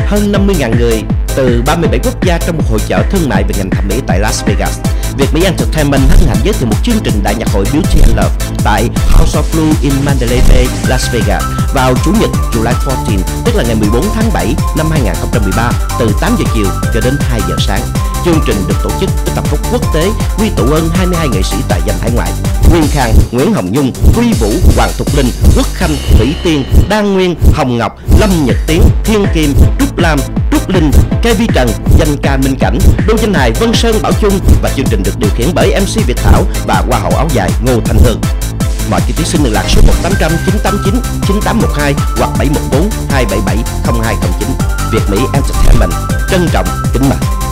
hơn 50.000 người từ 37 quốc gia trong một hội chợ thương mại về ngành thẩm mỹ tại Las Vegas. Việt Mỹ Entertainment hân hạnh giới thiệu một chương trình đại nhạc hội Beauty and Love tại House of Blue in Mandalay Bay, Las Vegas vào Chủ nhật July 14, tức là ngày 14 tháng 7 năm 2013 từ 8 giờ chiều cho đến 2 giờ sáng. Chương trình được tổ chức với tầm vóc quốc tế, quy tụ hơn 22 nghệ sĩ tài danh hải ngoại: Nguyên Khang, Nguyễn Hồng Nhung, Huy Vũ, Hoàng Thục Linh, Quốc Khanh, Thủy Tiên, Đan Nguyên, Hồng Ngọc, Lâm Nhật Tiến, Thiên Kim, Trúc Lam, Trúc Linh, Kv Trần, Danh Ca Minh Cảnh, Đô Danh Hài, Vân Sơn, Bảo Chung, và chương trình được điều khiển bởi MC Việt Thảo và Hoa hậu áo dài Ngô Thanh Hương. Mọi chi tiết xin liên lạc số 1800 989 9812 hoặc 714 277 0209. Việt Mỹ Entertainment trân trọng kính mời.